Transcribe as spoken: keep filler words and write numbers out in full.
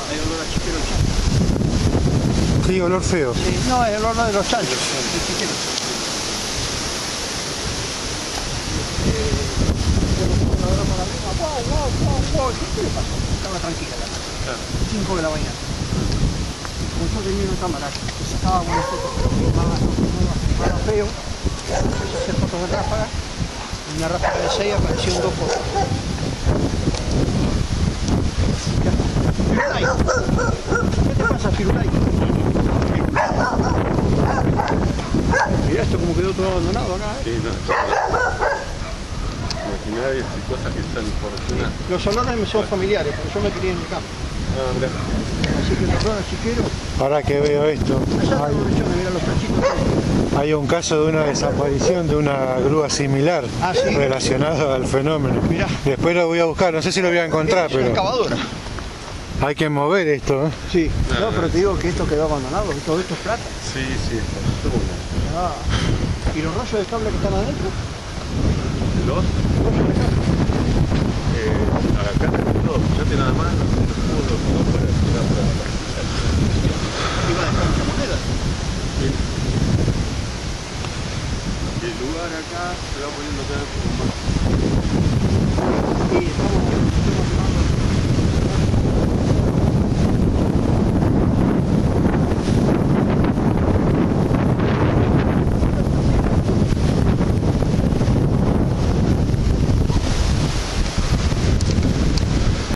Hay olor a chiquero y chancho. Sí, olor feo. Sí, no, es el olor de los chanchos, el chiquero. Wow, wow, wow, wow. ¿Qué le pasó? Estaba tranquila la casa. Claro. cinco de la mañana. Como yo tenía una cámara que sacaba buenas fotos, pero filmaba, no filmaba, filmaba feo. Empecé a hacer fotos de ráfaga. Y una ráfaga de seis apareció en dos fotos. Firulay. ¿Qué te pasa, Firulay? Mirá esto como quedó todo abandonado acá, ¿eh? Sí, no. Maquinarias y cosas que están por encima. Los olores me son familiares, porque yo me crié en el campo. Ah, mirá. Así que el olor a chiquero. Ahora que veo esto, Allá hay, tengo lechones, mirá los chanchitos. hay un caso de una desaparición de una grúa similar Ah, ¿sí? relacionado al fenómeno. Mirá. Después lo voy a buscar, no sé si lo voy a encontrar, Es una pero excavadora. hay que mover esto, ¿eh? Sí, no, pero te digo que esto quedó abandonado, que todo esto es plata. Sí, sí, está todo bueno. Ah. ¿Y los rollos de cable que están adentro? ¿Los? Rollos de cable. Eh, acá tenés todo. Fíjate nada más los escudos, todo para tirar para la Iba a dejar mucha moneda. Y el lugar acá se va poniendo cada vez más. Y estamos, estamos